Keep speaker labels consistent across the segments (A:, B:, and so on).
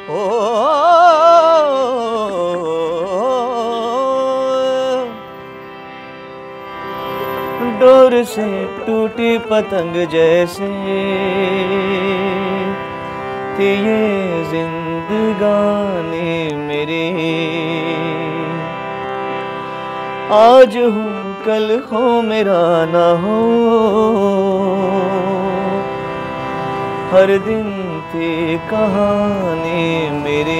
A: ओ door से टूटी पतंग जैसे थी ये जिंदगानी मेरी, आज हूँ कल हो मेरा ना हो, हर दिन थी कहानी मेरी।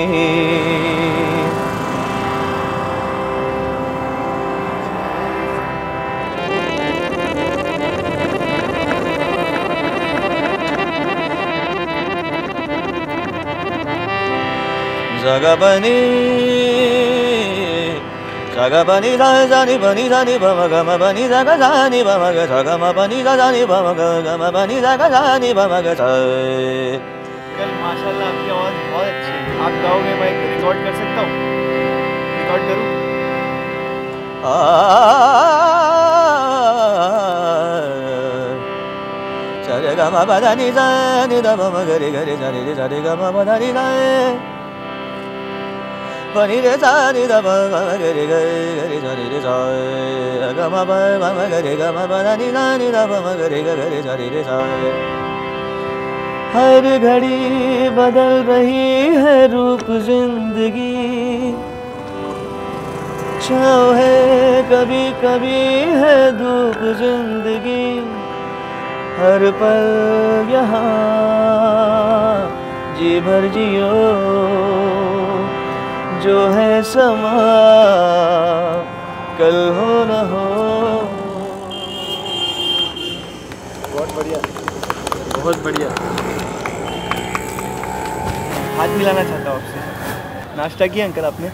A: जगा बनी जानी बनी जानी बम गम बनी जगा जानी बम ग जगा म बनी जानी बम ग गम बनी जगा जानी बम ग।
B: कल माशाल्लाह आपकी आवाज़ बहुत अच्छी है। आप गाओगे, मैं रिकॉर्ड कर सकता हूँ? रिकॉर्ड करूँ?
A: रे ग म प ध नि सा नि द प म ग रे ग रे सा रे रे सा रे ग म प ध नि सा प नि रे सा नि द प म ग रे ग रे सा रे रे सा ग म प म ग रे ग म प ध नि सा नि द प म ग रे सा रे रे सा। हर घड़ी बदल रही है रूप जिंदगी, छाँव है कभी कभी है धूप जिंदगी, हर पल यहाँ जी भर जियो, जो है समा कल हो न हो।
B: बहुत बढ़िया, बहुत बढ़िया। हाथ मिलाना चाहता हूँ आपसे। नाश्ता किया अंकल आपने?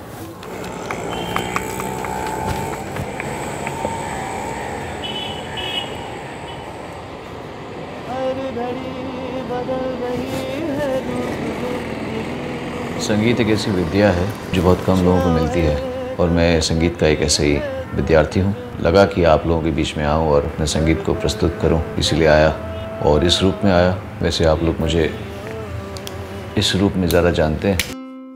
C: संगीत एक ऐसी विद्या है जो बहुत कम लोगों को मिलती है, और मैं संगीत का एक ऐसे ही विद्यार्थी हूँ। लगा कि आप लोगों के बीच में आऊँ और अपने संगीत को प्रस्तुत करूँ, इसीलिए आया और इस रूप में आया। वैसे आप लोग मुझे इस रूप में ज़्यादा जानते हैं।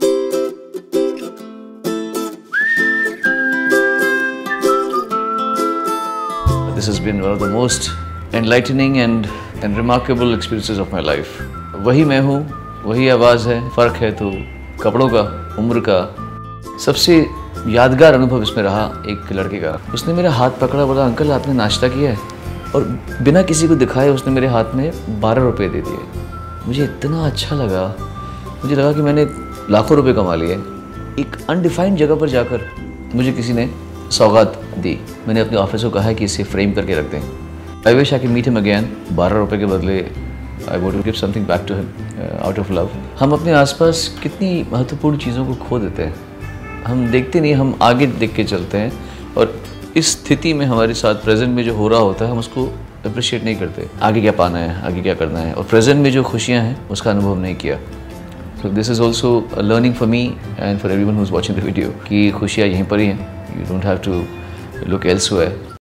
C: This has been one of the most enlightening and remarkable experiences of my life. वही मैं हूँ, वही आवाज़ है, फ़र्क है तो कपड़ों का, उम्र का। सबसे यादगार अनुभव इसमें रहा एक लड़के का। उसने मेरा हाथ पकड़ा, बोला अंकल आपने नाश्ता किया है, और बिना किसी को दिखाए उसने मेरे हाथ में 12 रुपये दे दिए। मुझे इतना अच्छा लगा, मुझे लगा कि मैंने लाखों रुपए कमा लिए। एक अनडिफाइंड जगह पर जाकर मुझे किसी ने सौगात दी। मैंने अपने ऑफिस को कहा है कि इसे फ्रेम करके रख दें। I wish I can meet him again. 12 रुपये के बदले I would give something back to him out of love. हम अपने आसपास कितनी महत्वपूर्ण चीज़ों को खो देते हैं, हम देखते नहीं, हम आगे देख के चलते हैं, और इस स्थिति में हमारे साथ प्रेजेंट में जो हो रहा होता है हम उसको अप्रिशिएट नहीं करते। आगे क्या पाना है, आगे क्या करना है, और प्रेजेंट में जो खुशियाँ हैं उसका अनुभव नहीं किया। So this is also a learning for me and for everyone who's watching the video कि खुशियाँ यहीं पर ही हैं। You don't have to look elsewhere.